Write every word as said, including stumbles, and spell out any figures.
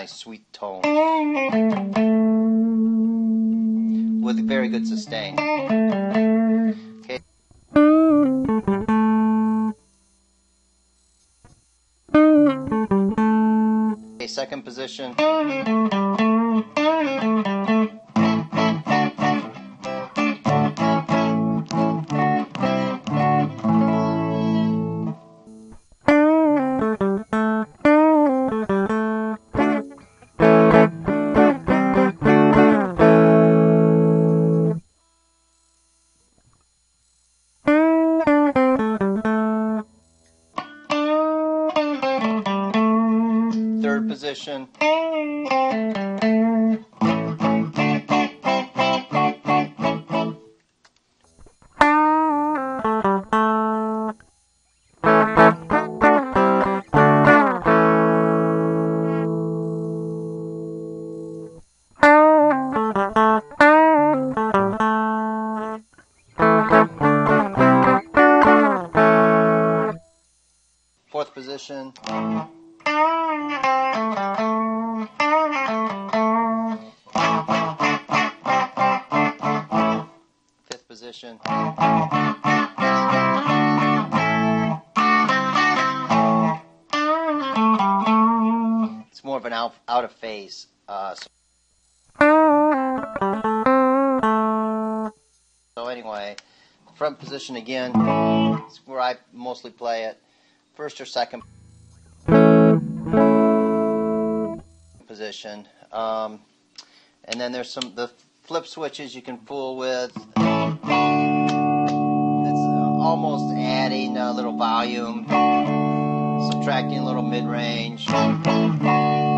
nice sweet tone with a very good sustain. Okay. Okay, second position. Third position. Fourth position. Fifth position. It's more of an out, out of phase. Uh, so, so anyway, front position again. It's where I mostly play it. First or second position, um, and then there's some the flip switches you can fool with. It's uh, almost adding a little volume, subtracting a little mid-range.